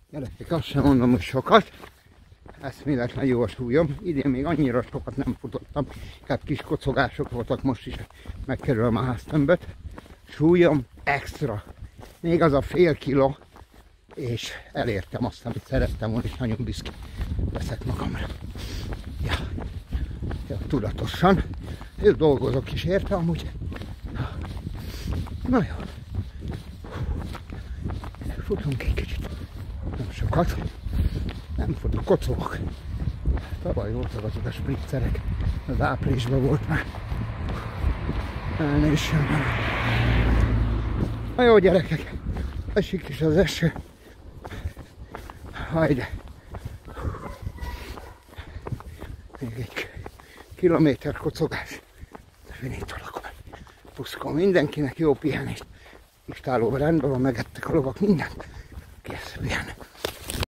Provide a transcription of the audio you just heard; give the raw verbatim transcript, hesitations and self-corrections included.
Gyerekek, azt sem mondom, hogy sokat. Eszméletlen jó a súlyom. Idén még annyira sokat nem futottam. Inkább kis kocogások voltak, most is megkerülöm a háztömböt. Súlyom extra. Még az a fél kiló. És elértem azt, amit szerettem volna, és nagyon büszke leszek magamra. Ja, ja, tudatosan. Én dolgozok is érte amúgy. Na jó. Futunk egy kicsit. Nem sokat. Nem futok, kocogok. Tavaly voltak azok a spritzerek. Az áprilisban volt már. Elnézést. Na jó gyerekek. Esik is az eső. Hajde. Még egy kilométer kocogás. Finito lakom. Puszkol mindenkinek, jó pihenést. Istálóban rendben van, megettek a lovak, mindent. Kész, pihennek.